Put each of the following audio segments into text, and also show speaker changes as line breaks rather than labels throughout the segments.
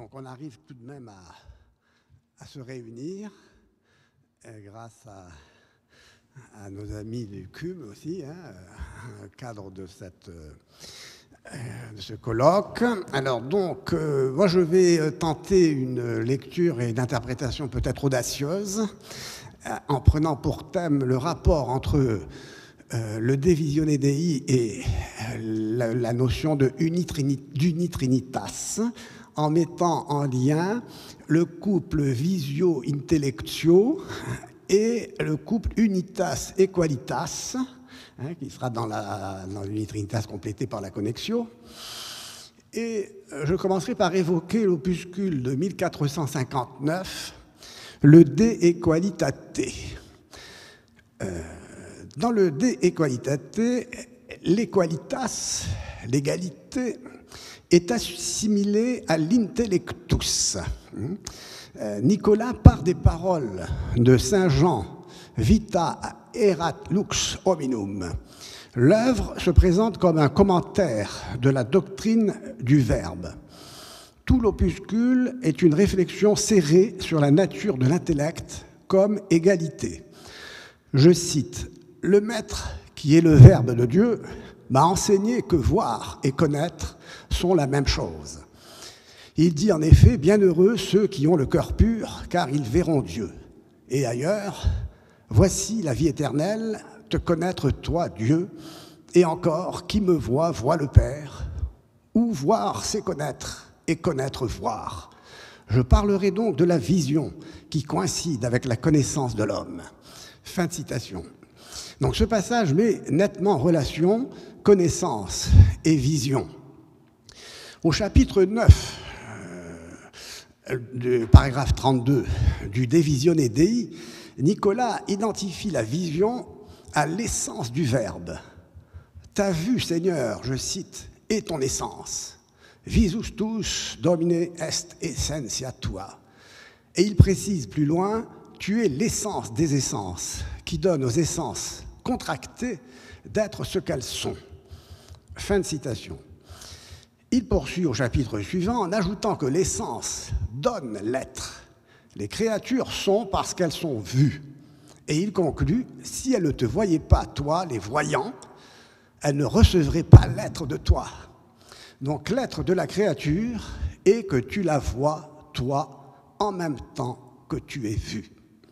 Donc on arrive tout de même à se réunir grâce à nos amis du CUM aussi, cadre de ce colloque. Alors donc, moi je vais tenter une lecture et une interprétation peut-être audacieuse, en prenant pour thème le rapport entre le De Visione Dei et la notion d'unitrinitas, en mettant en lien le couple visio-intellectio et le couple unitas et qualitas, qui sera dans l'unitrinitas complété par la connexio. Et je commencerai par évoquer l'opuscule de 1459, le De Equalitate. Dans le De Equalitate, l'equalitas, l'égalité, est assimilée à l'intellectus. Nicolas part des paroles de saint Jean, Vita erat lux hominum. L'œuvre se présente comme un commentaire de la doctrine du Verbe. Tout l'opuscule est une réflexion serrée sur la nature de l'intellect comme égalité. Je cite, « Le Maître, qui est le Verbe de Dieu, m'a enseigné que voir et connaître sont la même chose. Il dit en effet, bienheureux ceux qui ont le cœur pur, car ils verront Dieu. Et ailleurs, voici la vie éternelle, te connaître toi, Dieu, et encore, qui me voit, voit le Père, ou voir, c'est connaître, et connaître, voir. Je parlerai donc de la vision qui coïncide avec la connaissance de l'homme. » Fin de citation. Donc ce passage met nettement en relation connaissance et vision. Au chapitre 9, du paragraphe 32 du De Visione Dei, Nicolas identifie la vision à l'essence du Verbe. Ta vue, Seigneur, je cite, est ton essence. Visus tuus domine est essentia tua. Et il précise plus loin, tu es l'essence des essences, qui donne aux essences contractées d'être ce qu'elles sont. Fin de citation. Il poursuit au chapitre suivant en ajoutant que l'essence donne l'être. Les créatures sont parce qu'elles sont vues. Et il conclut, si elles ne te voyaient pas, toi, les voyants, elles ne recevraient pas l'être de toi. Donc l'être de la créature est que tu la vois, toi, en même temps que tu es vu.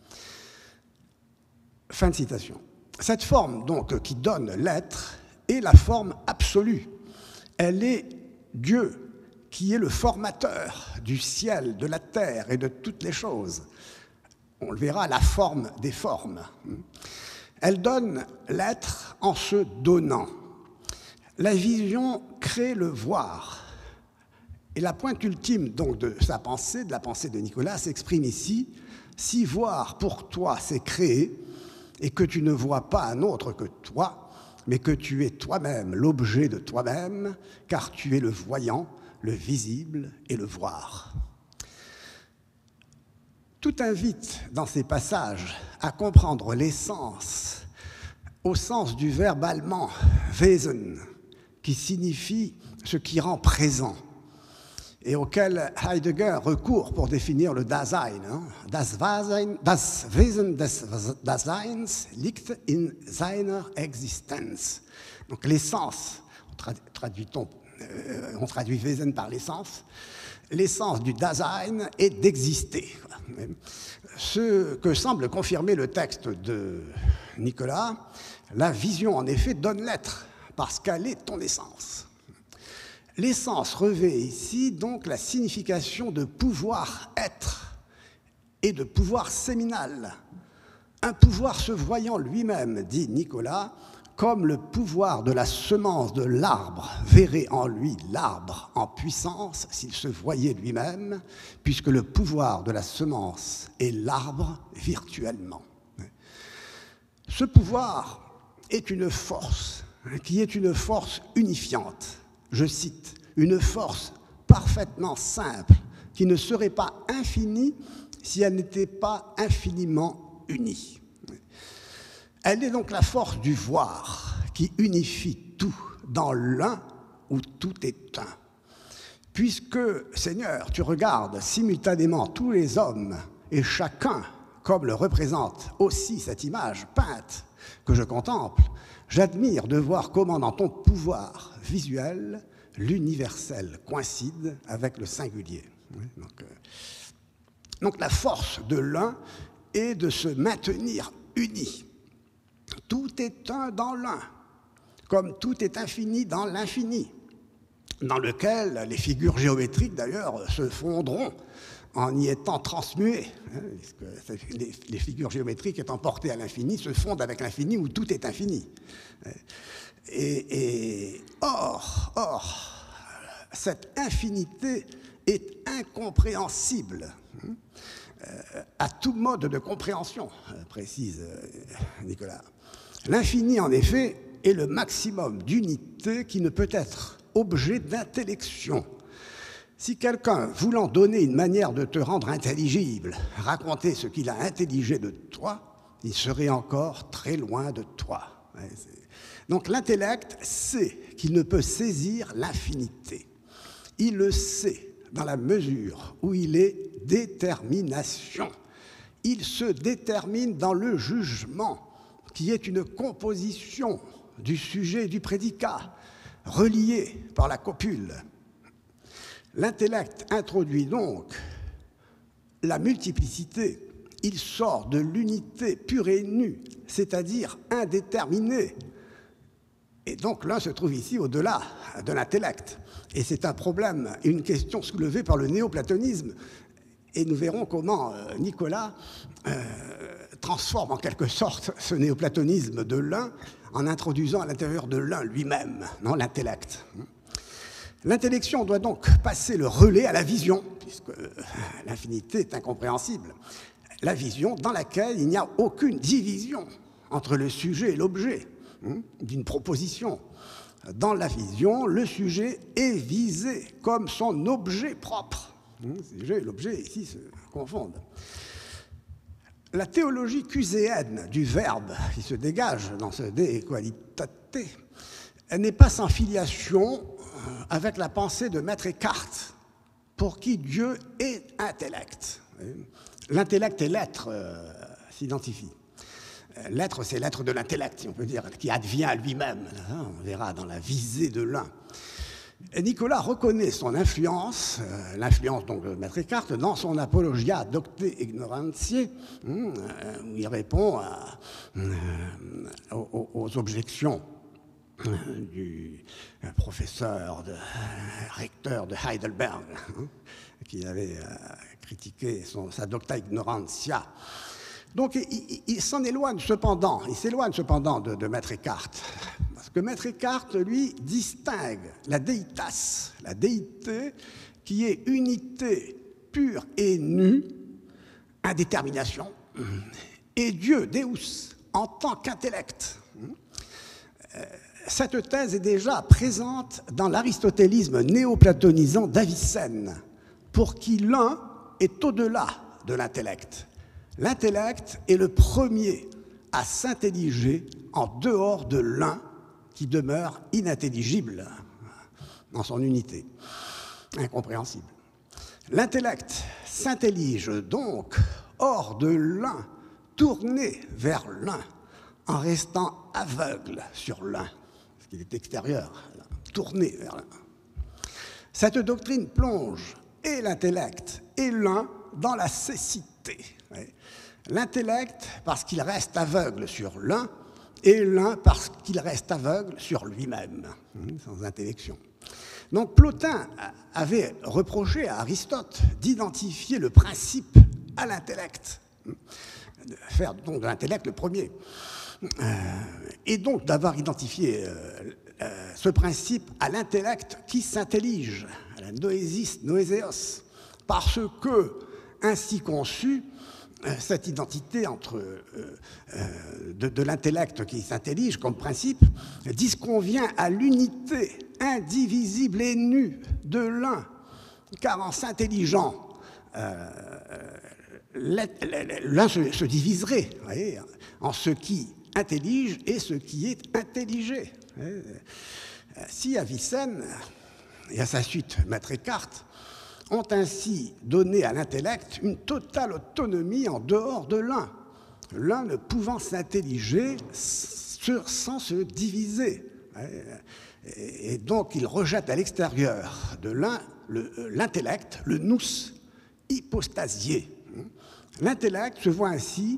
Fin de citation. Cette forme, donc, qui donne l'être, est la forme absolue. Elle est Dieu, qui est le formateur du ciel, de la terre et de toutes les choses. On le verra, la forme des formes. Elle donne l'être en se donnant. La vision crée le voir. Et la pointe ultime donc de sa pensée, de la pensée de Nicolas, s'exprime ici. Si voir pour toi c'est créer, et que tu ne vois pas un autre que toi, mais que tu es toi-même l'objet de toi-même, car tu es le voyant, le visible et le voir. Tout invite dans ces passages à comprendre l'essence au sens du verbe allemand Wesen, qui signifie ce qui rend présent, et auquel Heidegger recourt pour définir le Dasein. Das Wesen des Daseins liegt in seiner Existenz. Donc l'essence, on traduit Wesen par l'essence du Dasein est d'exister. Ce que semble confirmer le texte de Nicolas, la vision en effet donne l'être, parce qu'elle est ton essence. L'essence revêt ici donc la signification de pouvoir être et de pouvoir séminal. Un pouvoir se voyant lui-même, dit Nicolas, comme le pouvoir de la semence de l'arbre verrait en lui l'arbre en puissance s'il se voyait lui-même, puisque le pouvoir de la semence est l'arbre virtuellement. Ce pouvoir est une force, qui est une force unifiante. Je cite, une force parfaitement simple, qui ne serait pas infinie si elle n'était pas infiniment unie. Elle est donc la force du voir, qui unifie tout dans l'un où tout est un. puisque, Seigneur, tu regardes simultanément tous les hommes et chacun, comme le représente aussi cette image peinte que je contemple, j'admire de voir comment dans ton pouvoir visuel, l'universel coïncide avec le singulier. Donc la force de l'un est de se maintenir uni. Tout est un dans l'un, comme tout est infini dans l'infini, dans lequel les figures géométriques, d'ailleurs, se fondront en y étant transmuées. Les figures géométriques étant portées à l'infini se fondent avec l'infini où tout est infini. Or, cette infinité est incompréhensible à tout mode de compréhension, précise Nicolas. L'infini, en effet, est le maximum d'unité qui ne peut être objet d'intellection. Si quelqu'un, voulant donner une manière de te rendre intelligible, racontait ce qu'il a intelligé de toi, il serait encore très loin de toi. Donc l'intellect sait qu'il ne peut saisir l'infinité. Il le sait dans la mesure où il est détermination. Il se détermine dans le jugement, qui est une composition du sujet et du prédicat, reliés par la copule. L'intellect introduit donc la multiplicité. Il sort de l'unité pure et nue, c'est-à-dire indéterminée. Et donc l'un se trouve ici au-delà de l'intellect. Et c'est un problème, une question soulevée par le néoplatonisme. Et nous verrons comment Nicolas transforme en quelque sorte ce néoplatonisme de l'un en introduisant à l'intérieur de l'un lui-même, non, l'intellect. L'intellection doit donc passer le relais à la vision, puisque l'infinité est incompréhensible. La vision dans laquelle il n'y a aucune division entre le sujet et l'objet d'une proposition. Dans la vision, le sujet est visé comme son objet propre. Le sujet et l'objet ici se confondent. La théologie cuséenne du verbe qui se dégage dans ce De Equalitate n'est pas sans filiation avec la pensée de Maître Eckhart, pour qui Dieu est intellect. L'intellect et l'être s'identifient. L'être, c'est l'être de l'intellect, si on peut dire, qui advient à lui-même. On verra dans la visée de l'un. Nicolas reconnaît son influence, l'influence donc de Maître Eckhart, dans son Apologia Docte Ignorantiae, où il répond aux objections du professeur, recteur de Heidelberg, qui avait critiqué sa Docta Ignorantia. Donc il s'en éloigne cependant, de Maître Eckhart, parce que Maître Eckhart, lui, distingue la deitas, la déité, qui est unité pure et nue, indétermination, et Dieu, Deus, en tant qu'intellect. Cette thèse est déjà présente dans l'aristotélisme néoplatonisant d'Avicenne, pour qui l'un est au-delà de l'intellect. L'intellect est le premier à s'intelliger en dehors de l'un qui demeure inintelligible dans son unité, incompréhensible. L'intellect s'intellige donc hors de l'un, tourné vers l'un, en restant aveugle sur l'un, parce qu'il est extérieur, tourné vers l'un. Cette doctrine plonge et l'intellect et l'un dans la cécité. L'intellect parce qu'il reste aveugle sur l'un, et l'un parce qu'il reste aveugle sur lui-même, sans intellection. Donc Plotin avait reproché à Aristote d'identifier le principe à l'intellect, de faire donc de l'intellect le premier, et donc d'avoir identifié ce principe à l'intellect qui s'intellige, à la noésis, noéséos, parce que, ainsi conçu, cette identité de l'intellect qui s'intellige comme principe disconvient à l'unité indivisible et nue de l'un, car en s'intelligeant, l'un se diviserait, voyez, en ce qui intellige et ce qui est intelligé. Si Avicenne et à sa suite Maître Eckhart, ont ainsi donné à l'intellect une totale autonomie en dehors de l'un, l'un ne pouvant s'intelliger sans se diviser. Et donc il rejette à l'extérieur de l'un l'intellect, le nous hypostasié. L'intellect se voit ainsi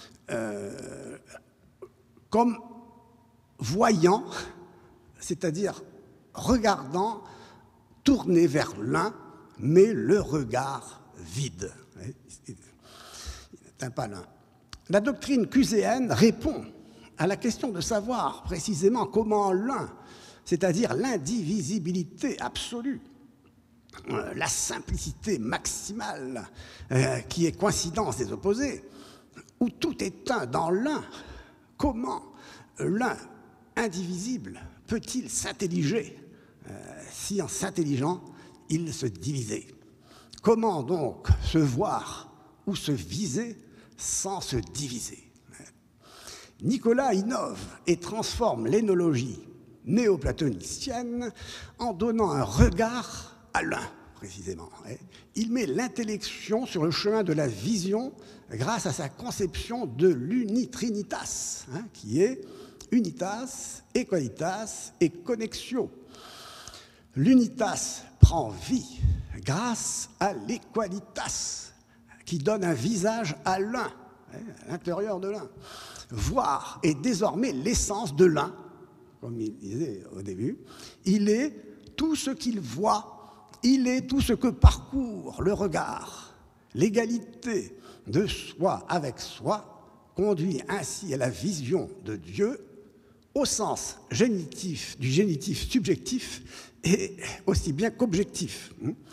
comme voyant, c'est-à-dire regardant, tourné vers l'un, mais le regard vide. Il n'atteint pas l'un. La doctrine cuséenne répond à la question de savoir précisément comment l'un, c'est-à-dire l'indivisibilité absolue, la simplicité maximale qui est coïncidence des opposés, où tout est un dans l'un, comment l'un indivisible peut-il s'intelliger si en s'intelligeant, il se divisait? Comment donc se voir ou se viser sans se diviser? Nicolas innove et transforme l'énologie néoplatonicienne en donnant un regard à l'un, précisément. Il met l'intellection sur le chemin de la vision grâce à sa conception de l'unitrinitas, qui est unitas, equalitas et connexio. L'unitas prend vie grâce à l'equalitas, qui donne un visage à l'un, à l'intérieur de l'un. Voir est désormais l'essence de l'un, comme il disait au début. Il est tout ce qu'il voit, il est tout ce que parcourt le regard. L'égalité de soi avec soi conduit ainsi à la vision de Dieu au sens génitif, du génitif subjectif et aussi bien qu'objectif.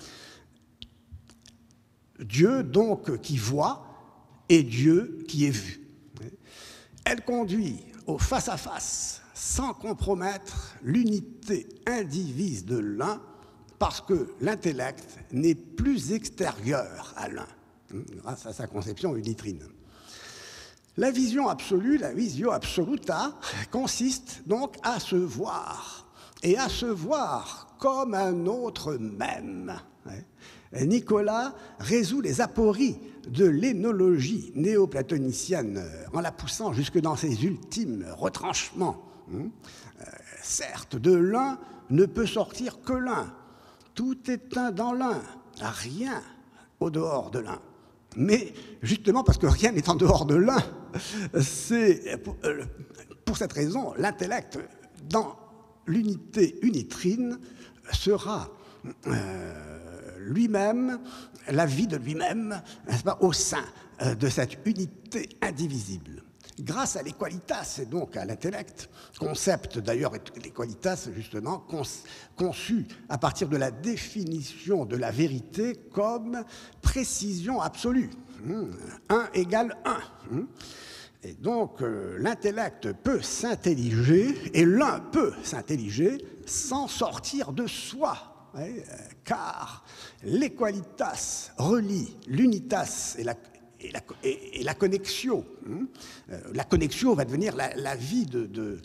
Dieu donc qui voit et Dieu qui est vu. Elle conduit au face-à-face sans compromettre l'unité indivise de l'un parce que l'intellect n'est plus extérieur à l'un, grâce à sa conception unitrine. La vision absolue, la visio absoluta, consiste donc à se voir, et à se voir comme un autre même. Nicolas résout les apories de l'énologie néoplatonicienne en la poussant jusque dans ses ultimes retranchements. Certes, de l'un ne peut sortir que l'un. Tout est un dans l'un, rien au dehors de l'un. Mais justement parce que rien n'est en dehors de l'un, c'est pour cette raison l'intellect dans l'unité unitrine sera lui-même, la vie de lui-même, n'est-ce pas, au sein de cette unité indivisible. Grâce à l'équalitas et donc à l'intellect, concept d'ailleurs l'équalitas justement conçu à partir de la définition de la vérité comme précision absolue. 1 égale 1. Et donc l'intellect peut s'intelliger et l'un peut s'intelliger sans sortir de soi. Car l'équalitas relie l'unitas et la connexio. La connexio va devenir la vie de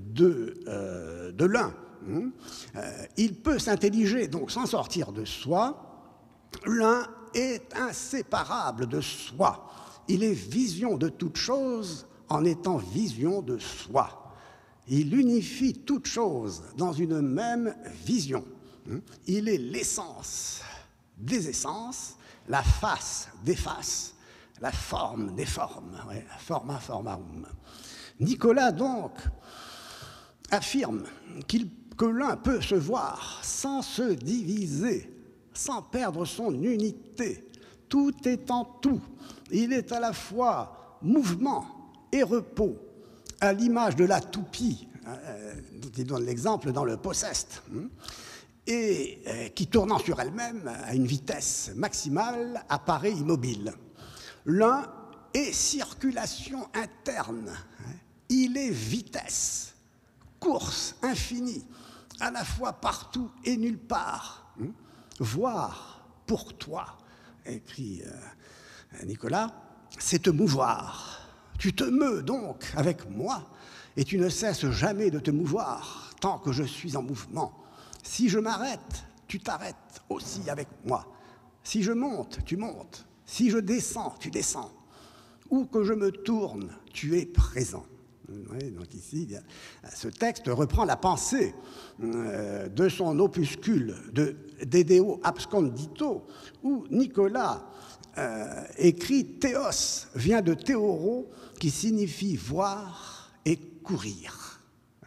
l'un. Il peut s'intelliger, donc sans sortir de soi. L'un est inséparable de soi. Il est vision de toute chose en étant vision de soi. Il unifie toute chose dans une même vision. Il est l'essence des essences, la face des faces, la forme des formes, forma formarum. Nicolas, donc, affirme que l'un peut se voir sans se diviser, sans perdre son unité. Tout est en tout. Il est à la fois mouvement et repos, à l'image de la toupie, dont il donne l'exemple dans le Possessed, et qui, tournant sur elle-même à une vitesse maximale, apparaît immobile. L'un est circulation interne, il est vitesse, course infinie, à la fois partout et nulle part. Voir pour toi, écrit Nicolas, c'est te mouvoir. Tu te meus donc avec moi et tu ne cesses jamais de te mouvoir tant que je suis en mouvement. Si je m'arrête, tu t'arrêtes aussi avec moi. Si je monte, tu montes. Si je descends, tu descends. Où que je me tourne, tu es présent. Oui, donc ici, ce texte reprend la pensée de son opuscule de Dedeo Abscondito, où Nicolas écrit « Théos » vient de « théoro » qui signifie « voir » et « courir ».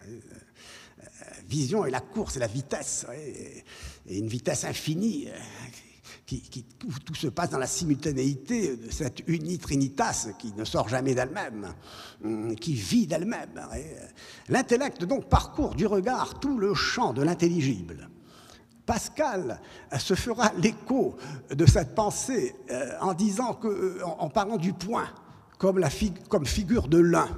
Vision et la course et la vitesse, et une vitesse infinie où tout se passe dans la simultanéité de cette unitrinitas qui ne sort jamais d'elle-même, qui vit d'elle-même. L'intellect donc parcourt du regard tout le champ de l'intelligible. Pascal se fera l'écho de cette pensée en disant que, en parlant du point, comme figure de l'un,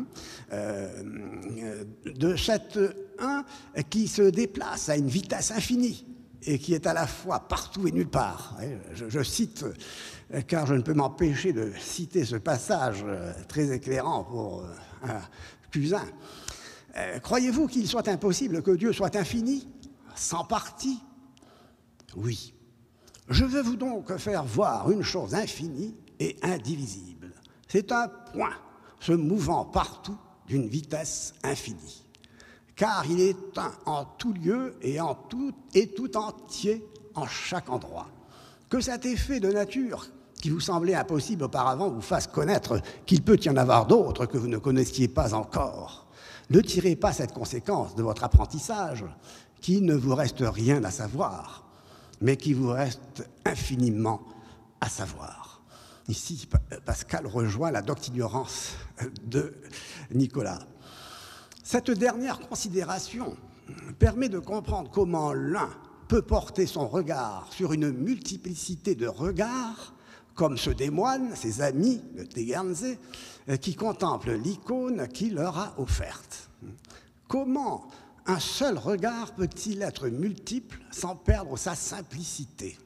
de cet un qui se déplace à une vitesse infinie et qui est à la fois partout et nulle part. Je cite, car je ne peux m'empêcher de citer ce passage très éclairant pour un Cusin. Croyez-vous qu'il soit impossible que Dieu soit infini, sans partie? Oui. Je veux vous donc faire voir une chose infinie et indivisible. C'est un point se mouvant partout d'une vitesse infinie. Car il est un en tout lieu et tout entier en chaque endroit. Que cet effet de nature qui vous semblait impossible auparavant vous fasse connaître qu'il peut y en avoir d'autres que vous ne connaissiez pas encore. Ne tirez pas cette conséquence de votre apprentissage, qu'il ne vous reste rien à savoir, mais qu'il vous reste infiniment à savoir. Ici, Pascal rejoint la doctignorance de Nicolas. Cette dernière considération permet de comprendre comment l'un peut porter son regard sur une multiplicité de regards, comme ceux des moines, ses amis, le Tegernsee, qui contemplent l'icône qu'il leur a offerte. Comment un seul regard peut-il être multiple sans perdre sa simplicité?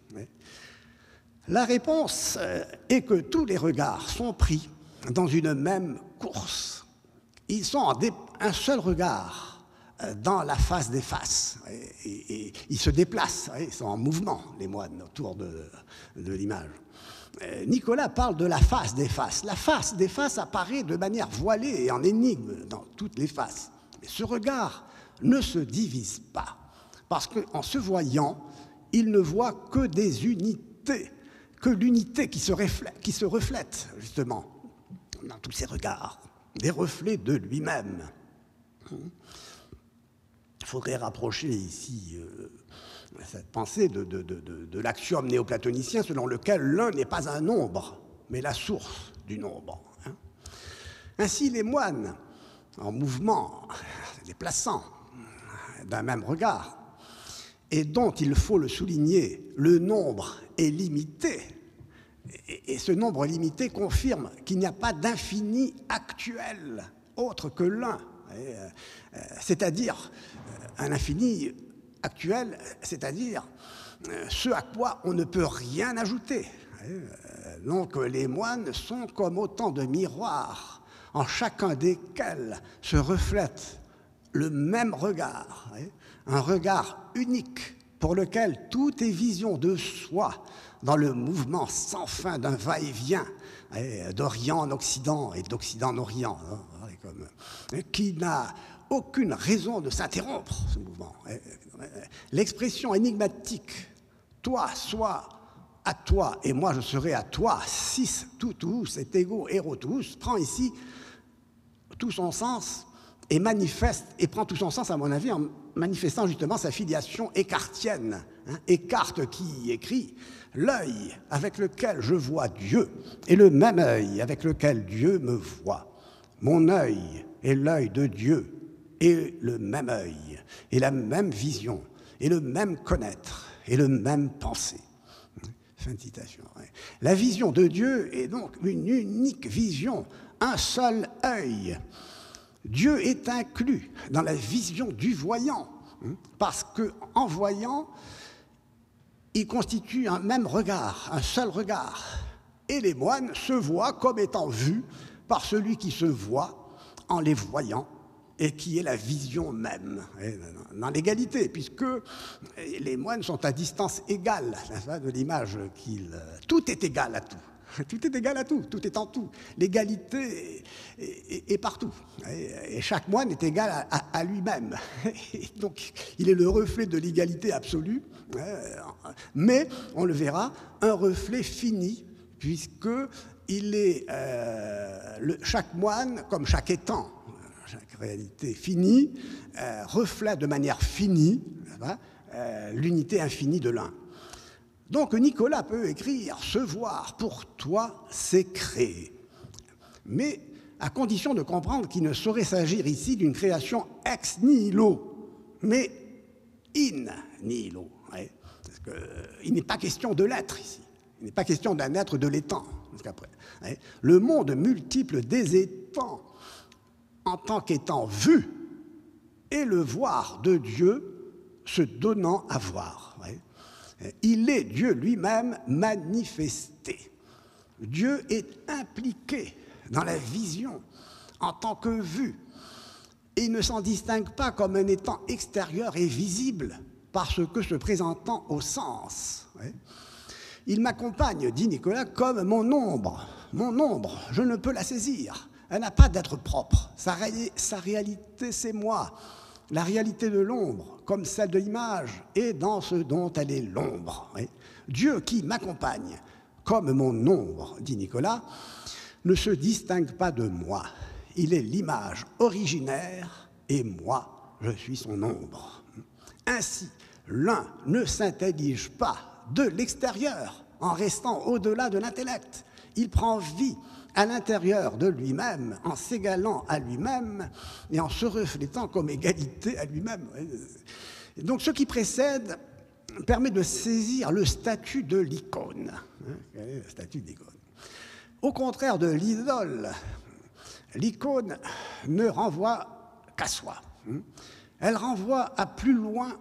La réponse est que tous les regards sont pris dans une même course. Ils sont un seul regard dans la face des faces. Et ils se déplacent, ils sont en mouvement, les moines, autour de l'image. Nicolas parle de la face des faces. La face des faces apparaît de manière voilée et en énigme dans toutes les faces. Mais ce regard ne se divise pas, parce qu'en se voyant, il ne voit que des unités, que l'unité qui se reflète, justement, dans tous ces regards, des reflets de lui-même. Il faudrait rapprocher ici cette pensée de l'axiome néoplatonicien selon lequel l'un n'est pas un nombre, mais la source du nombre. Ainsi, les moines, en mouvement, se déplaçant d'un même regard, et dont, il faut le souligner, le nombre est limité, et ce nombre limité confirme qu'il n'y a pas d'infini actuel autre que l'un, c'est-à-dire un infini actuel, c'est-à-dire ce à quoi on ne peut rien ajouter. Donc les moines sont comme autant de miroirs, en chacun desquels se reflète le même regard, un regard unique pour lequel tout est vision de soi dans le mouvement sans fin d'un va-et-vient d'Orient en Occident et d'Occident en Orient, qui n'a aucune raison de s'interrompre, ce mouvement. L'expression énigmatique « toi, sois à toi et moi je serai à toi, sis tutus et ego erotus » prend ici tout son sens et manifeste, et prend tout son sens à mon avis en manifestant justement sa filiation écartienne. Écarte qui écrit « l'œil avec lequel je vois Dieu est le même œil avec lequel Dieu me voit. Mon œil et l'œil de Dieu est le même œil, et la même vision, et le même connaître, et le même penser. » Fin de citation. La vision de Dieu est donc une unique vision, un seul œil. Dieu est inclus dans la vision du voyant, parce qu'en voyant, il constitue un même regard, un seul regard. Et les moines se voient comme étant vus par celui qui se voit en les voyant et qui est la vision même, dans l'égalité, puisque les moines sont à distance égale de l'image qu'ils... Tout est égal à tout. Tout est égal à tout, tout est en tout. L'égalité est partout. Et chaque moine est égal à lui-même. Donc, il est le reflet de l'égalité absolue, mais, on le verra, un reflet fini, puisqu'il est chaque moine, comme chaque étant, chaque réalité finie, reflète de manière finie l'unité infinie de l'un. Donc Nicolas peut écrire « Se voir pour toi, c'est créer ». Mais à condition de comprendre qu'il ne saurait s'agir ici d'une création ex nihilo, mais in nihilo. Parce qu'il n'est pas question de l'être ici. Il n'est pas question d'un être de l'étang. Le monde multiple des étangs en tant qu'étant vu et le voir de Dieu se donnant à voir. Il est Dieu lui-même manifesté. Dieu est impliqué dans la vision en tant que vue. Et il ne s'en distingue pas comme un étant extérieur et visible parce que se présentant au sens. Il m'accompagne, dit Nicolas, comme mon ombre. Mon ombre, je ne peux la saisir. Elle n'a pas d'être propre. Sa réalité, c'est moi. La réalité de l'ombre, comme celle de l'image, est dans ce dont elle est l'ombre. Dieu qui m'accompagne, comme mon ombre, dit Nicolas, ne se distingue pas de moi. Il est l'image originaire et moi, je suis son ombre. Ainsi, l'un ne s'intellige pas de l'extérieur en restant au-delà de l'intellect. Il prend vie à l'intérieur de lui-même, en s'égalant à lui-même et en se reflétant comme égalité à lui-même. Donc ce qui précède permet de saisir le statut de l'icône. Le statut d'icône. Au contraire de l'idole, l'icône ne renvoie qu'à soi. Elle renvoie à plus loin...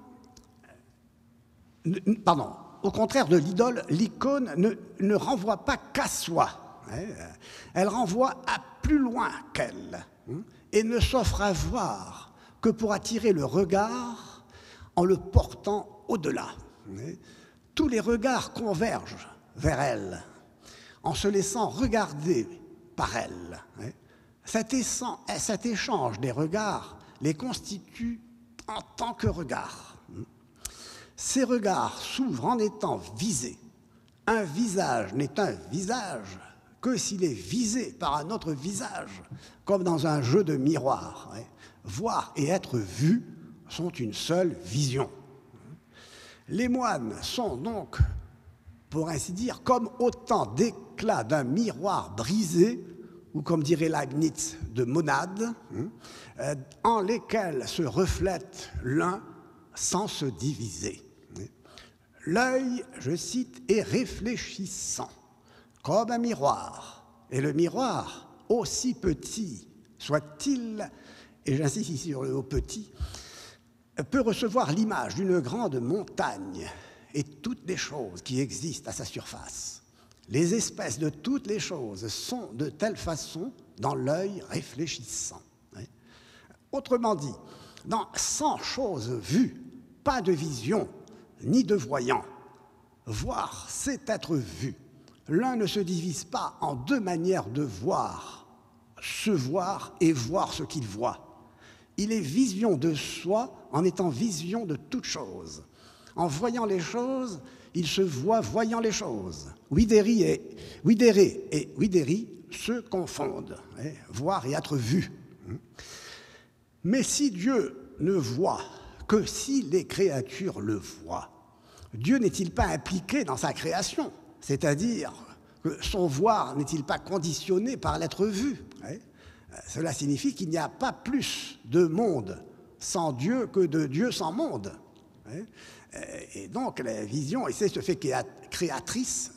Pardon, au contraire de l'idole, l'icône ne renvoie pas qu'à soi. Elle renvoie à plus loin qu'elle et ne s'offre à voir que pour attirer le regard en le portant au-delà. Tous les regards convergent vers elle en se laissant regarder par elle. Cet échange des regards les constitue en tant que regards. Ces regards s'ouvrent en étant visés. Un visage n'est un visage que s'il est visé par un autre visage, comme dans un jeu de miroir. Voir et être vu sont une seule vision. Les moines sont donc, pour ainsi dire, comme autant d'éclats d'un miroir brisé, ou comme dirait Leibniz, de monades, en lesquels se reflète l'un sans se diviser. L'œil, je cite, est réfléchissant, comme un miroir. Et le miroir, aussi petit soit-il, et j'insiste ici sur le mot petit, peut recevoir l'image d'une grande montagne et toutes les choses qui existent à sa surface. Les espèces de toutes les choses sont de telle façon dans l'œil réfléchissant. Autrement dit, dans 100 choses vues, pas de vision ni de voyant. Voir, c'est être vu. L'un ne se divise pas en deux manières de voir, se voir et voir ce qu'il voit. Il est vision de soi en étant vision de toute chose. En voyant les choses, il se voit voyant les choses. Widéré et widéri se confondent, voir et être vu. Mais si Dieu ne voit que si les créatures le voient, Dieu n'est-il pas impliqué dans sa création? C'est-à-dire que son voir n'est-il pas conditionné par l'être vu? Cela signifie qu'il n'y a pas plus de monde sans Dieu que de Dieu sans monde. Et donc la vision, et c'est ce fait qu'elle est créatrice,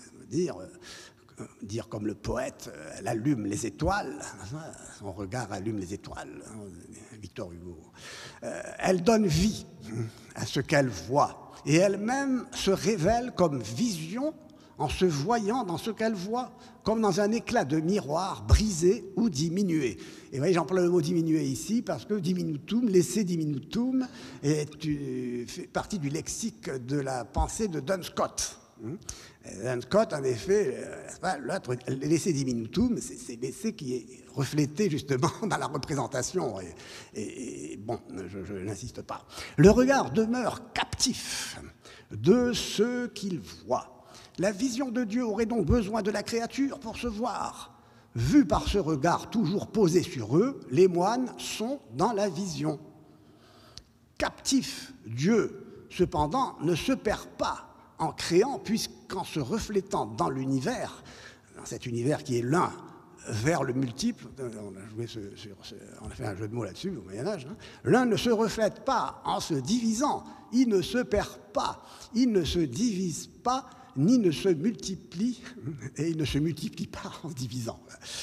dire comme le poète, elle allume les étoiles, son regard allume les étoiles, Victor Hugo. Elle donne vie à ce qu'elle voit, et elle-même se révèle comme vision en se voyant dans ce qu'elle voit, comme dans un éclat de miroir brisé ou diminué. Et vous voyez, j'emploie le mot diminué ici parce que diminutum, laisser diminutum, fait partie du lexique de la pensée de Duns Scott. Duns Scott, en effet, l'essai diminutum, c'est l'essai qui est reflété justement dans la représentation. Et bon, je n'insiste pas. Le regard demeure captif de ce qu'il voit. La vision de Dieu aurait donc besoin de la créature pour se voir. Vus par ce regard toujours posé sur eux, les moines sont dans la vision. Captif, Dieu, cependant, ne se perd pas en créant, puisqu'en se reflétant dans l'univers, dans cet univers qui est l'un vers le multiple, on a fait un jeu de mots là-dessus au Moyen-Âge, hein, l'un ne se reflète pas en se divisant, il ne se perd pas, il ne se divise pas, ni ne se multiplie, et il ne se multiplie pas en se divisant.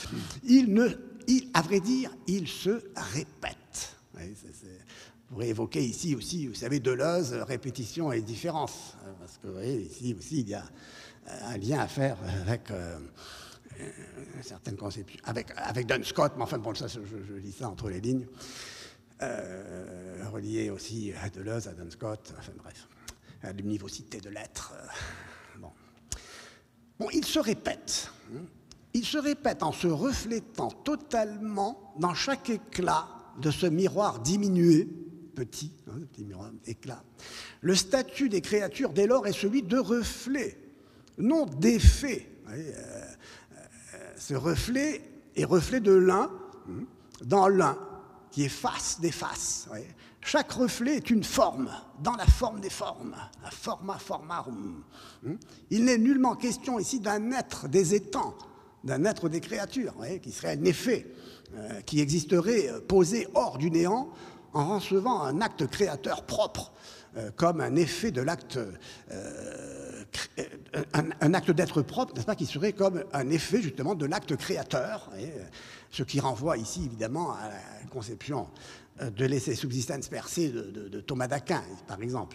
À vrai dire, il se répète. Oui, on pourrait évoquer ici aussi, vous savez, Deleuze, répétition et différence. Parce que vous voyez, ici aussi, il y a un lien à faire avec certaines conceptions, avec Duns Scott, mais enfin, bon, ça, je lis ça entre les lignes, relié aussi à Deleuze, à Duns Scott, enfin bref, à l'univocité de l'être. Bon, il se répète. Il se répète en se reflétant totalement dans chaque éclat de ce miroir diminué, petit miroir, éclat. Le statut des créatures, dès lors, est celui de reflet, non d'effet. Ce reflet est reflet de l'un dans l'un, qui est face des faces. Chaque reflet est une forme, dans la forme des formes, un forma formarum. Il n'est nullement question ici d'un être des étangs, d'un être des créatures, qui serait un effet, qui existerait posé hors du néant en recevant un acte créateur propre, comme un effet de l'acte, un acte d'être propre, n'est-ce pas, qui serait comme un effet justement de l'acte créateur, ce qui renvoie ici évidemment à la conception de l'essai subsistens per se de Thomas d'Aquin, par exemple.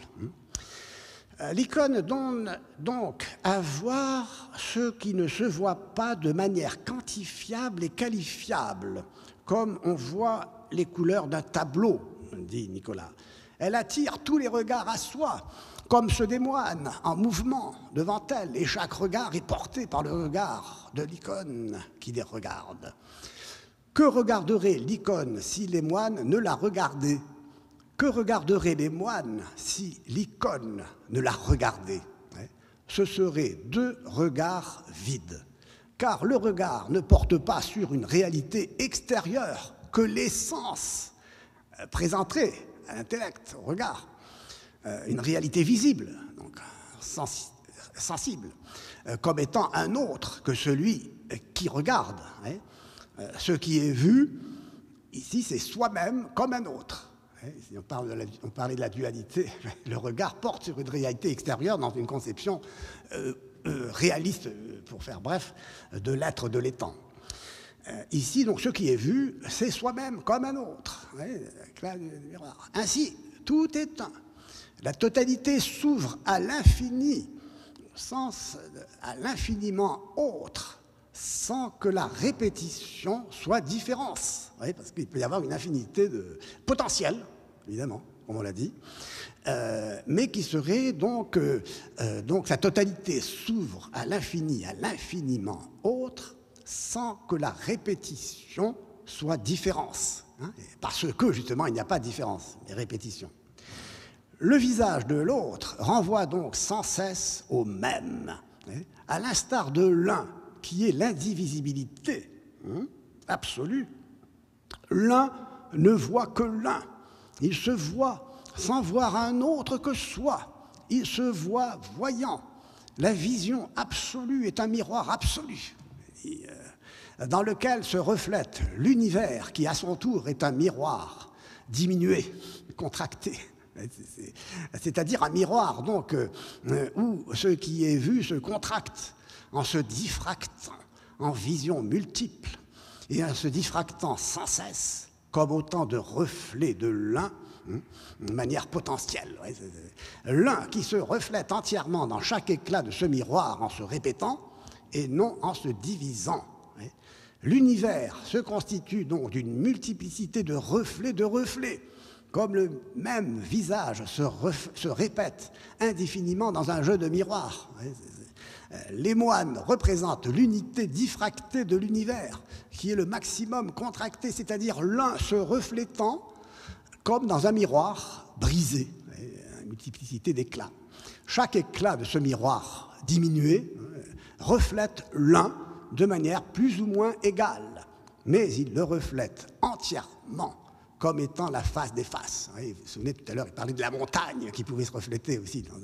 L'icône donne donc à voir ce qui ne se voit pas de manière quantifiable et qualifiable, comme on voit les couleurs d'un tableau, dit Nicolas. Elle attire tous les regards à soi, comme ceux des moines, en mouvement devant elle, et chaque regard est porté par le regard de l'icône qui les regarde. Que regarderait l'icône si les moines ne la regardaient? Que regarderaient les moines si l'icône ne la regardait? Ce seraient deux regards vides, car le regard ne porte pas sur une réalité extérieure que l'essence présenterait à l'intellect, au regard, une réalité visible, donc sensible, comme étant un autre que celui qui regarde. Ce qui est vu, ici, c'est soi-même comme un autre. Si on parlait de la dualité, le regard porte sur une réalité extérieure dans une conception réaliste, pour faire bref, de l'être de l'étang. Ici, donc, ce qui est vu, c'est soi-même comme un autre. Ainsi, tout est un. La totalité s'ouvre à l'infini, au sens à l'infiniment autre, sans que la répétition soit différence. Parce qu'il peut y avoir une infinité de potentiels, évidemment, comme on l'a dit, mais qui serait donc sa totalité s'ouvre à l'infini, à l'infiniment autre, sans que la répétition soit différence. Parce que, justement, il n'y a pas de différence, mais répétition. Le visage de l'autre renvoie donc sans cesse au même, à l'instar de l'un, qui est l'indivisibilité absolue. L'un ne voit que l'un. Il se voit sans voir un autre que soi. Il se voit voyant. La vision absolue est un miroir absolu, dans lequel se reflète l'univers qui, à son tour, est un miroir diminué, contracté. C'est-à-dire un miroir, donc, où ce qui est vu se contracte en se diffractant en visions multiples et en se diffractant sans cesse comme autant de reflets de l'un de manière potentielle. L'un qui se reflète entièrement dans chaque éclat de ce miroir en se répétant et non en se divisant. L'univers se constitue donc d'une multiplicité de reflets, comme le même visage se répète indéfiniment dans un jeu de miroirs. Les moines représentent l'unité diffractée de l'univers, qui est le maximum contracté, c'est-à-dire l'un se reflétant comme dans un miroir brisé, une multiplicité d'éclats. Chaque éclat de ce miroir diminué reflète l'un de manière plus ou moins égale, mais il le reflète entièrement comme étant la face des faces. Vous vous souvenez, tout à l'heure, il parlait de la montagne qui pouvait se refléter aussi dans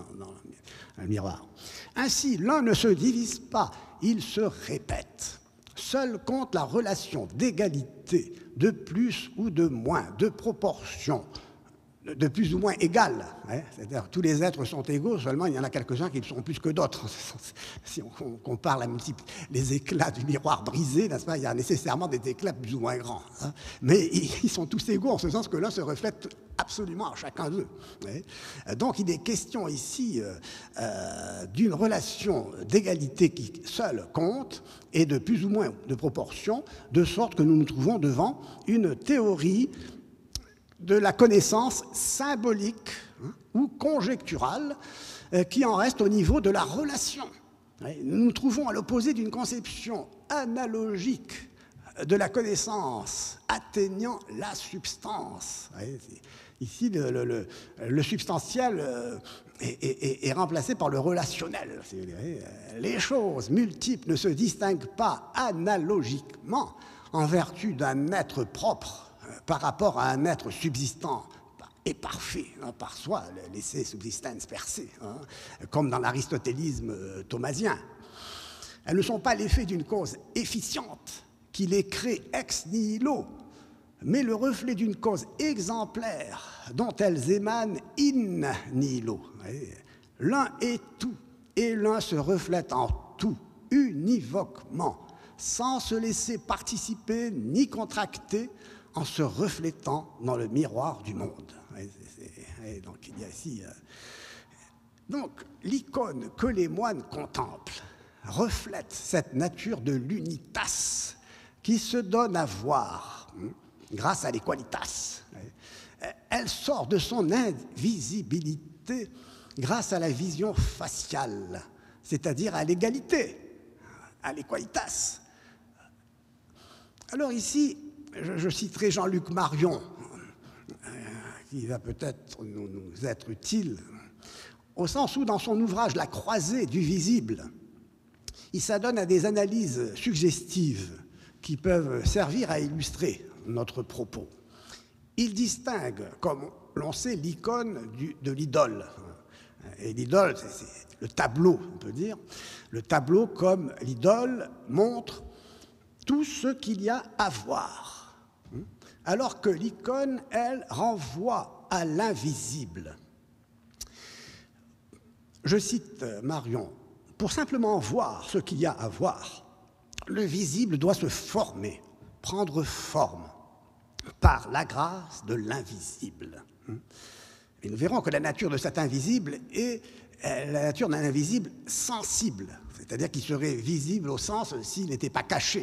un miroir. Ainsi, l'un ne se divise pas, il se répète. Seul compte la relation d'égalité, de plus ou de moins, de proportion, de plus ou moins égale. C'est-à-dire tous les êtres sont égaux, seulement il y en a quelques-uns qui le sont plus que d'autres. Si on compare les éclats du miroir brisé, n'est-ce pas, il y a nécessairement des éclats plus ou moins grands. Mais ils sont tous égaux en ce sens que l'un se reflète absolument à chacun d'eux. Donc il est question ici d'une relation d'égalité qui seule compte et de plus ou moins de proportion, de sorte que nous nous trouvons devant une théorie de la connaissance symbolique ou conjecturale qui en reste au niveau de la relation. Nous nous trouvons à l'opposé d'une conception analogique de la connaissance atteignant la substance. Ici, le substantiel est remplacé par le relationnel. Les choses multiples ne se distinguent pas analogiquement en vertu d'un être propre par rapport à un être subsistant et parfait, par soi, l'esse subsistens per se, comme dans l'aristotélisme thomasien. Elles ne sont pas l'effet d'une cause efficiente qui les crée ex nihilo, mais le reflet d'une cause exemplaire dont elles émanent in nihilo. L'un est tout, et l'un se reflète en tout, univoquement, sans se laisser participer ni contracter, en se reflétant dans le miroir du monde. Donc, il y a ici, donc, l'icône que les moines contemplent reflète cette nature de l'unitas qui se donne à voir grâce à l'equalitas. Elle sort de son invisibilité grâce à la vision faciale, c'est-à-dire à l'égalité, à l'equalitas. Alors ici, je citerai Jean-Luc Marion, qui va peut-être nous être utile, au sens où, dans son ouvrage « La croisée du visible », il s'adonne à des analyses suggestives qui peuvent servir à illustrer notre propos. Il distingue, comme l'on sait, l'icône de l'idole. Et l'idole, c'est le tableau, on peut dire. Le tableau, comme l'idole, montre tout ce qu'il y a à voir. Alors que l'icône, elle, renvoie à l'invisible. Je cite Marion, « Pour simplement voir ce qu'il y a à voir, le visible doit se former, prendre forme, par la grâce de l'invisible. » Et nous verrons que la nature de cet invisible est la nature d'un invisible sensible, c'est-à-dire qui serait visible au sens s'il n'était pas caché.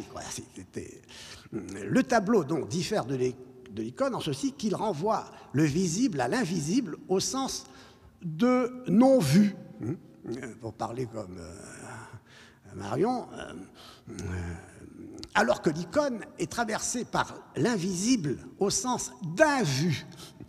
Le tableau, donc, diffère de l'icône en ceci qu'il renvoie le visible à l'invisible au sens de non-vu. Pour parler comme Marion, alors que l'icône est traversée par l'invisible au sens d'invu.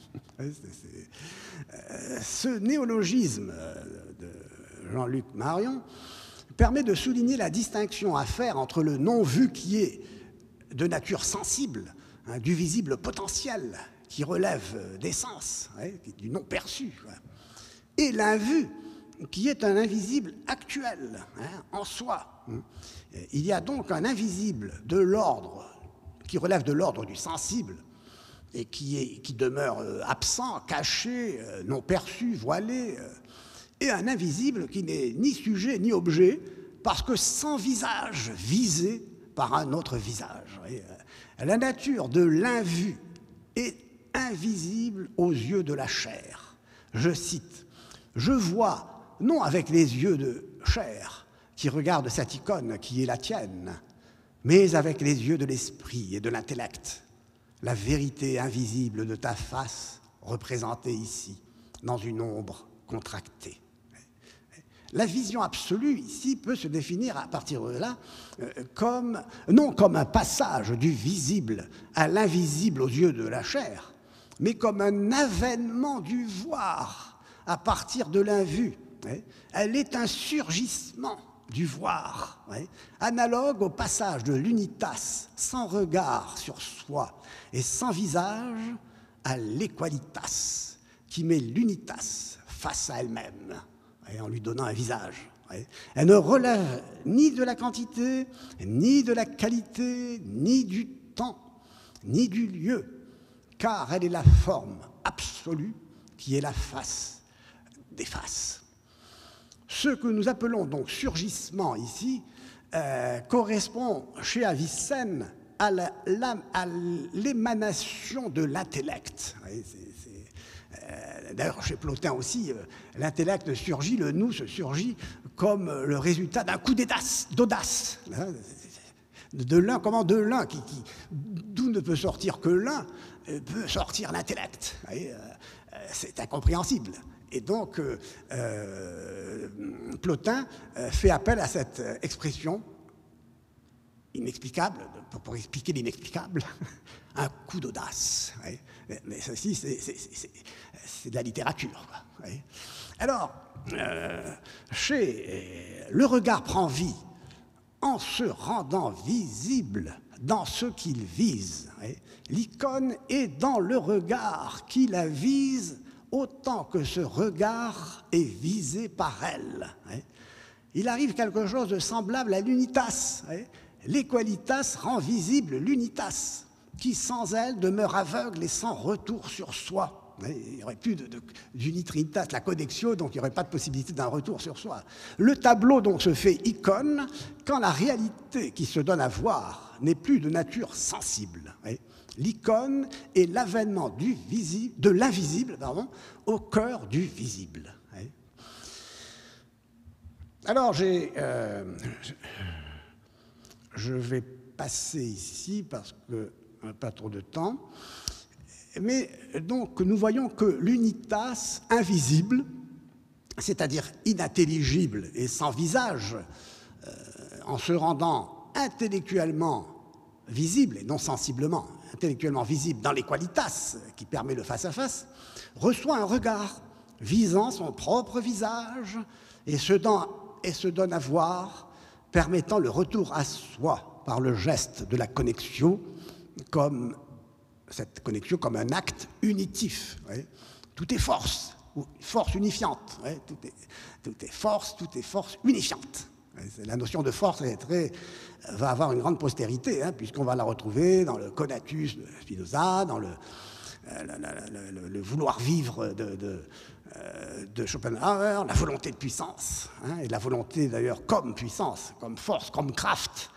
Ce néologisme de Jean-Luc Marion permet de souligner la distinction à faire entre le non-vu qui est de nature sensible, du visible potentiel qui relève des sens, du non-perçu, et l'invu qui est un invisible actuel, en soi. Il y a donc un invisible de l'ordre, qui relève de l'ordre du sensible, et qui demeure absent, caché, non perçu, voilé, et un invisible qui n'est ni sujet ni objet, parce que sans visage, visé par un autre visage. La nature de l'invu est invisible aux yeux de la chair. Je cite, « Je vois, non avec les yeux de chair qui regardent cette icône qui est la tienne, mais avec les yeux de l'esprit et de l'intellect, la vérité invisible de ta face représentée ici, dans une ombre contractée. » La vision absolue, ici, peut se définir à partir de là non comme un passage du visible à l'invisible aux yeux de la chair, mais comme un avènement du voir à partir de l'invu. Elle est un surgissement du voir, analogue au passage de l'unitas sans regard sur soi et sans visage à l'équalitas qui met l'unitas face à elle-même en lui donnant un visage. Elle ne relève ni de la quantité, ni de la qualité, ni du temps, ni du lieu, car elle est la forme absolue qui est la face des faces. Ce que nous appelons donc surgissement ici correspond chez Avicenne à l'émanation de l'intellect. D'ailleurs, chez Plotin aussi, l'intellect surgit, le nous se surgit comme le résultat d'un coup d'audace. De l'un, comment de l'un, d'où ne peut sortir que l'un, peut sortir l'intellect. C'est incompréhensible. Et donc, Plotin fait appel à cette expression inexplicable, pour expliquer l'inexplicable, un coup d'audace. Mais ceci, c'est de la littérature. Alors, le regard prend vie en se rendant visible dans ce qu'il vise. L'icône est dans le regard qui la vise autant que ce regard est visé par elle. Il arrive quelque chose de semblable à l'unitas. L'équalitas rend visible l'unitas, qui sans elle demeure aveugle et sans retour sur soi. Il n'y aurait plus d'unitritas, la connexio, donc il n'y aurait pas de possibilité d'un retour sur soi. Le tableau donc se fait icône quand la réalité qui se donne à voir n'est plus de nature sensible. L'icône est l'avènement de l'invisible au cœur du visible. Alors, je vais passer ici parce que pas trop de temps. Mais donc, nous voyons que l'unitas invisible, c'est-à-dire inintelligible et sans visage, en se rendant intellectuellement visible et non sensiblement, intellectuellement visible dans les qualitas qui permet le face-à-face, reçoit un regard visant son propre visage et se donne à voir, permettant le retour à soi par le geste de la connexion, cette connexion comme un acte unitif. Tout est force unifiante. Tout est force unifiante. La notion de force va avoir une grande postérité, puisqu'on va la retrouver dans le conatus de Spinoza, dans le vouloir vivre de Schopenhauer, la volonté de puissance, et la volonté d'ailleurs comme puissance, comme force, comme Kraft,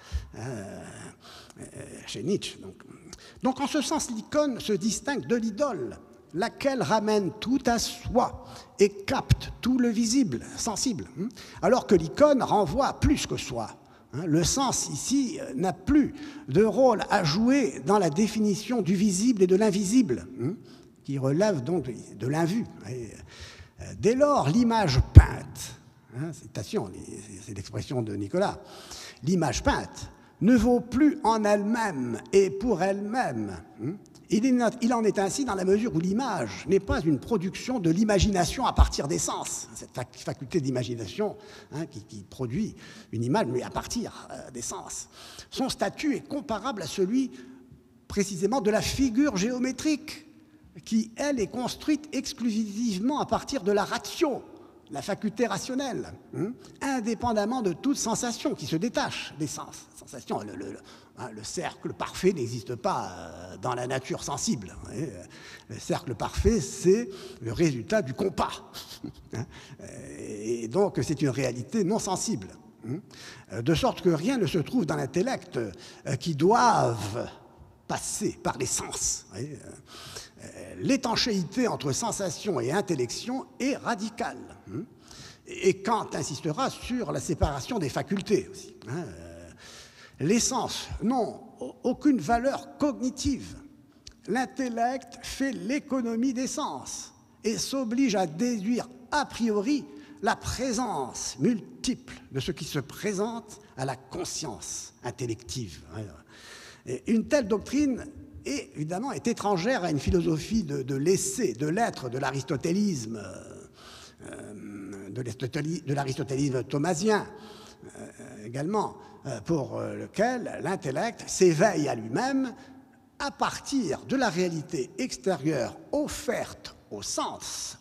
chez Nietzsche. Donc en ce sens, l'icône se distingue de l'idole, laquelle ramène tout à soi et capte tout le visible, sensible, alors que l'icône renvoie à plus que soi. Le sens ici n'a plus de rôle à jouer dans la définition du visible et de l'invisible, qui relève donc de l'invu. Dès lors, l'image peinte, citation, c'est l'expression de Nicolas, l'image peinte ne vaut plus en elle-même et pour elle-même. Il en est ainsi dans la mesure où l'image n'est pas une production de l'imagination à partir des sens, cette faculté d'imagination qui produit une image, mais à partir des sens. Son statut est comparable à celui précisément de la figure géométrique, qui, elle, est construite exclusivement à partir de la ratio, la faculté rationnelle, indépendamment de toute sensation qui se détache des sens. Sensation, le cercle parfait n'existe pas dans la nature sensible. Le cercle parfait, c'est le résultat du compas. Et donc, c'est une réalité non sensible. De sorte que rien ne se trouve dans l'intellect qui doive passer par les sens. L'étanchéité entre sensation et intellection est radicale. Et Kant insistera sur la séparation des facultés aussi. Les sens n'ont aucune valeur cognitive. L'intellect fait l'économie des sens et s'oblige à déduire a priori la présence multiple de ce qui se présente à la conscience intellective. Et une telle doctrine évidemment est étrangère à une philosophie de l'essai, de l'être, de l'aristotélisme, de l'aristotélisme thomasien également, pour lequel l'intellect s'éveille à lui-même à partir de la réalité extérieure offerte au sens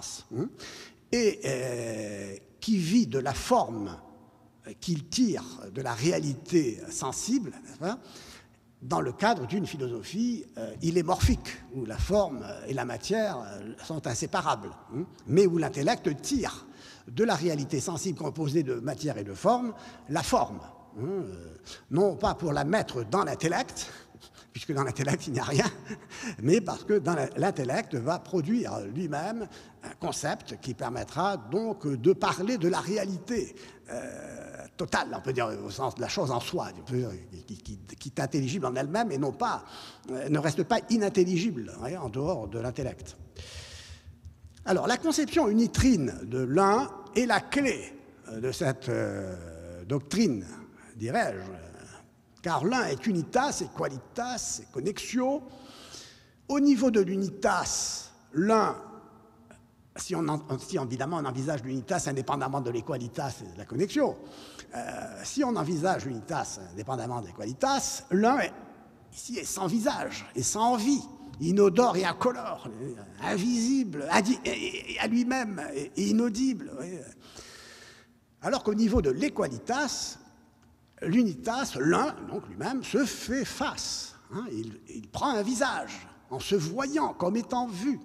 et qui vit de la forme qu'il tire de la réalité sensible, n'est-ce pas, dans le cadre d'une philosophie illémorphique, où la forme et la matière sont inséparables, mais où l'intellect tire de la réalité sensible composée de matière et de forme, la forme, non pas pour la mettre dans l'intellect, puisque dans l'intellect il n'y a rien, mais parce que l'intellect va produire lui-même un concept qui permettra donc de parler de la réalité totale, on peut dire au sens de la chose en soi, qui est intelligible en elle-même et non pas, ne reste pas inintelligible en dehors de l'intellect. Alors la conception unitrine de l'un est la clé de cette doctrine, dirais-je, car l'un est unitas et qualitas et connexio. Au niveau de l'unitas, l'un, si évidemment on envisage l'unitas indépendamment de l'equalitas et de la connexio, si on envisage l'unitas indépendamment de l'equalitas, l'un ici est sans visage et sans vie, inodore et incolore, invisible à lui-même et inaudible. Alors qu'au niveau de l'equalitas, l'unitas, l'un, donc lui-même, se fait face. Il prend un visage en se voyant comme étant vu,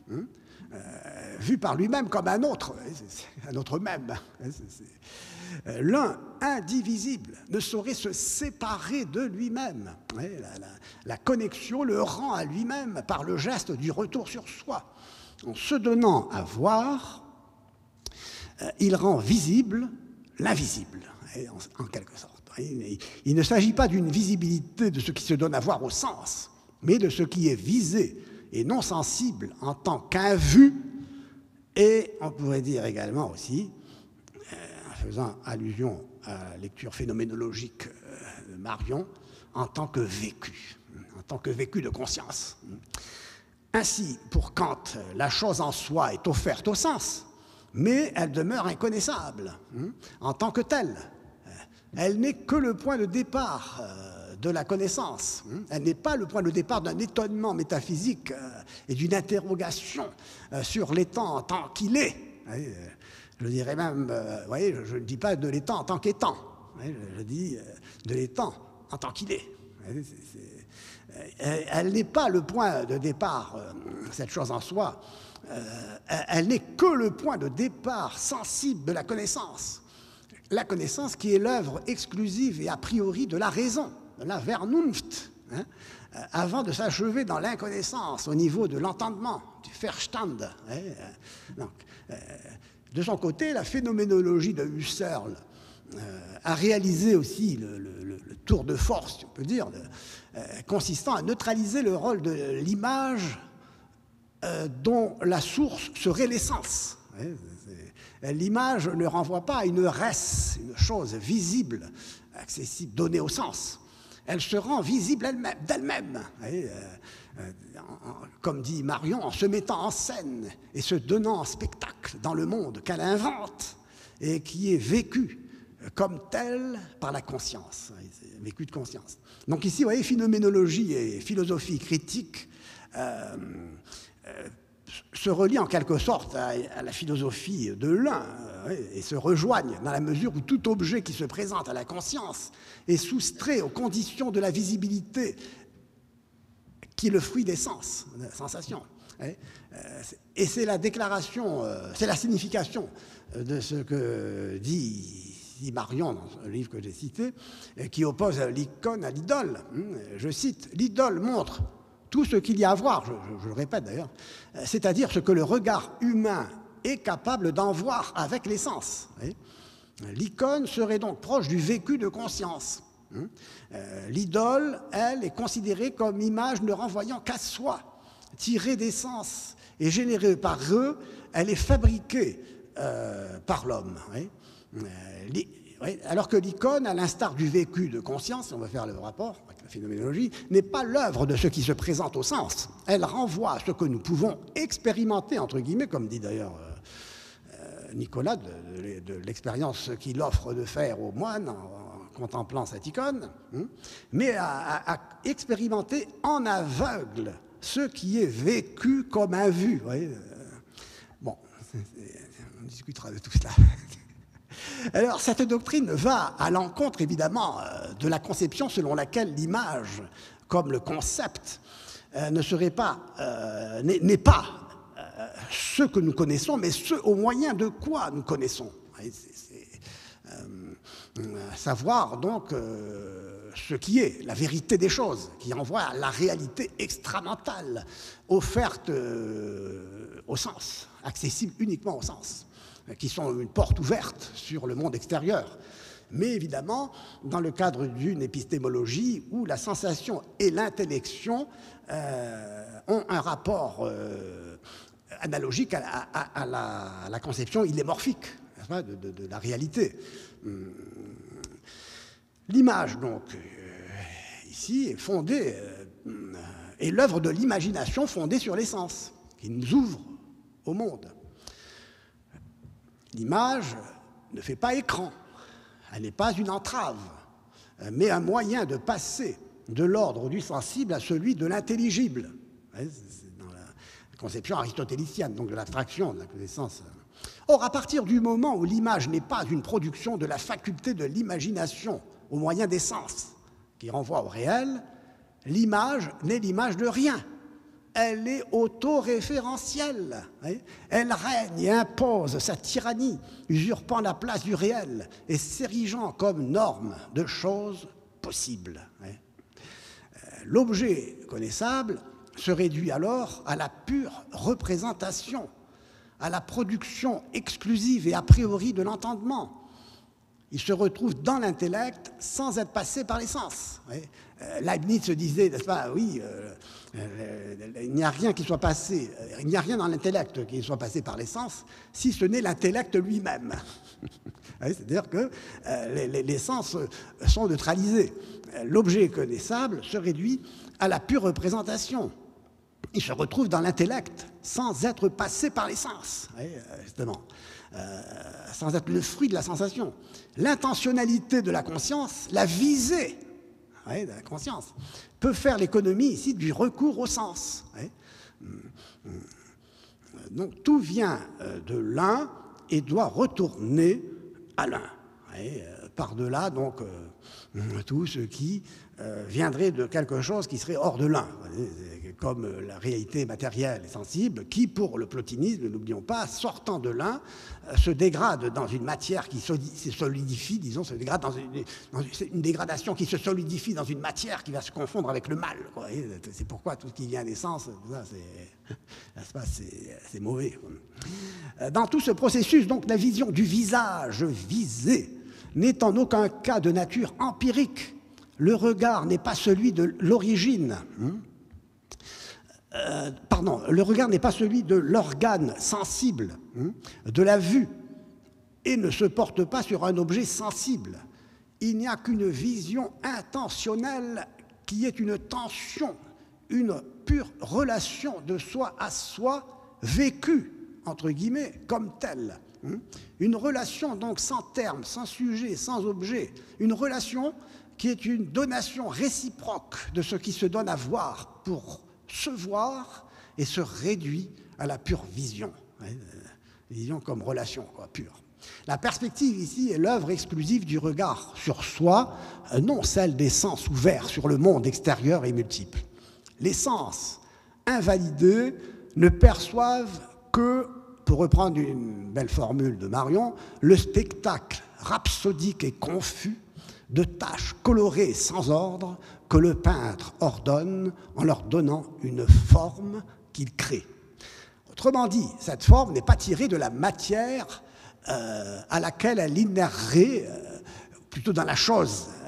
vu par lui-même comme un autre même. L'un, indivisible, ne saurait se séparer de lui-même. La connexion le rend à lui-même par le geste du retour sur soi. En se donnant à voir, il rend visible l'invisible, en quelque sorte. Il ne s'agit pas d'une visibilité de ce qui se donne à voir au sens, mais de ce qui est visé et non sensible en tant qu'invu, et on pourrait dire également aussi, en faisant allusion à la lecture phénoménologique de Marion, en tant que vécu de conscience. Ainsi, pour Kant, la chose en soi est offerte au sens, mais elle demeure inconnaissable en tant que telle. Elle n'est que le point de départ de la connaissance. Elle n'est pas le point de départ d'un étonnement métaphysique et d'une interrogation sur l'étant en tant qu'il est. Je dirais même, vous voyez, je ne dis pas de l'étant en tant qu'étant, je dis de l'étant en tant qu'il est. Elle n'est pas le point de départ, cette chose en soi, elle n'est que le point de départ sensible de la connaissance. La connaissance qui est l'œuvre exclusive et a priori de la raison, de la Vernunft, avant de s'achever dans l'inconnaissance au niveau de l'entendement, du Verstand. Donc, de son côté, la phénoménologie de Husserl a réalisé aussi le tour de force, si on peut dire, consistant à neutraliser le rôle de l'image dont la source serait l'essence. L'image ne renvoie pas à une res, une chose visible, accessible, donnée au sens. Elle se rend visible d'elle-même, comme dit Marion, en se mettant en scène et se donnant en spectacle dans le monde qu'elle invente et qui est vécu comme tel par la conscience, vécu de conscience. Donc ici, vous voyez, phénoménologie et philosophie critique se relient en quelque sorte à la philosophie de l'un et se rejoignent dans la mesure où tout objet qui se présente à la conscience est soustrait aux conditions de la visibilité qui est le fruit des sens, de la sensation. Et c'est la déclaration, c'est la signification de ce que dit dit Marion dans le livre que j'ai cité, qui oppose l'icône à l'idole. Je cite, « L'idole montre tout ce qu'il y a à voir, je le répète d'ailleurs, c'est-à-dire ce que le regard humain est capable d'en voir avec les sens. » L'icône serait donc proche du vécu de conscience. L'idole, elle, est considérée comme image ne renvoyant qu'à soi, tirée des sens et générée par eux, elle est fabriquée par l'homme. Alors que l'icône, à l'instar du vécu de conscience, on va faire le rapport avec la phénoménologie, n'est pas l'œuvre de ce qui se présente au sens. Elle renvoie à ce que nous pouvons expérimenter, entre guillemets, comme dit d'ailleurs Nicolas, de l'expérience qu'il offre de faire aux moines en contemplant cette icône, mais à expérimenter en aveugle ce qui est vécu comme un vu. Bon, on discutera de tout cela. Alors, cette doctrine va à l'encontre, évidemment, de la conception selon laquelle l'image, comme le concept, n'est pas ce que nous connaissons, mais ce au moyen de quoi nous connaissons. Savoir donc ce qui est la vérité des choses, qui renvoie à la réalité extramentale, offerte au sens, accessible uniquement au sens, qui sont une porte ouverte sur le monde extérieur. Mais évidemment, dans le cadre d'une épistémologie où la sensation et l'intellection ont un rapport analogique à la conception illémorphique de la réalité. L'image, donc, ici, est fondée, est l'œuvre de l'imagination fondée sur les sens, qui nous ouvre au monde. L'image ne fait pas écran, elle n'est pas une entrave, mais un moyen de passer de l'ordre du sensible à celui de l'intelligible. C'est dans la conception aristotélicienne, donc de l'abstraction, de la connaissance. Or, à partir du moment où l'image n'est pas une production de la faculté de l'imagination au moyen des sens, qui renvoie au réel, l'image n'est l'image de rien. Elle est autoréférentielle. Elle règne et impose sa tyrannie, usurpant la place du réel et s'érigeant comme norme de choses possibles. L'objet connaissable se réduit alors à la pure représentation, à la production exclusive et a priori de l'entendement. Il se retrouve dans l'intellect sans être passé par les sens. Leibniz se disait, n'est-ce pas, oui, il n'y a rien qui soit passé, il n'y a rien dans l'intellect qui soit passé par les sens, si ce n'est l'intellect lui-même. C'est-à-dire que les sens sont neutralisés. L'objet connaissable se réduit à la pure représentation. Il se retrouve dans l'intellect sans être passé par les sens, justement, sans être le fruit de la sensation. L'intentionnalité de la conscience, la visée de la conscience, peut faire l'économie ici du recours au sens. Donc tout vient de l'un et doit retourner à l'un. Par-delà, donc, tout ce qui viendrait de quelque chose qui serait hors de l'un, comme la réalité matérielle et sensible, qui, pour le plotinisme, n'oublions pas, sortant de l'un, se dégrade dans une matière qui se solidifie, disons, se dégrade dans une dégradation qui se solidifie dans une matière qui va se confondre avec le mal. C'est pourquoi tout ce qui vient des sens, c'est mauvais. Dans tout ce processus, donc, la vision du visage visé n'est en aucun cas de nature empirique. Le regard n'est pas celui de l'origine. Le regard n'est pas celui de l'organe sensible, de la vue, et ne se porte pas sur un objet sensible. Il n'y a qu'une vision intentionnelle qui est une tension, une pure relation de soi à soi vécue, entre guillemets, comme telle. Une relation donc sans terme, sans sujet, sans objet. Une relation qui est une donation réciproque de ce qui se donne à voir pour se voir et se réduit à la pure vision. Vision comme relation, pure. La perspective ici est l'œuvre exclusive du regard sur soi, non celle des sens ouverts sur le monde extérieur et multiple. Les sens invalidés ne perçoivent que, pour reprendre une belle formule de Marion, le spectacle rhapsodique et confus de taches colorées sans ordre que le peintre ordonne en leur donnant une forme qu'il crée. Autrement dit, cette forme n'est pas tirée de la matière à laquelle elle inhérerait, plutôt dans la chose